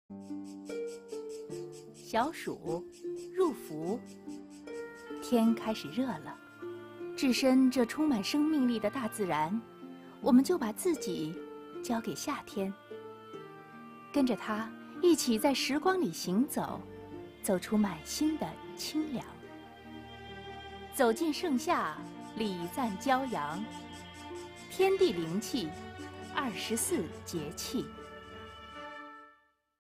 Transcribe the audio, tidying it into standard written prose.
小暑入伏，天开始热了。置身这充满生命力的大自然，我们就把自己交给夏天，跟着它一起在时光里行走，走出满心的清凉。走进盛夏，礼赞骄阳，天地灵气，24节气。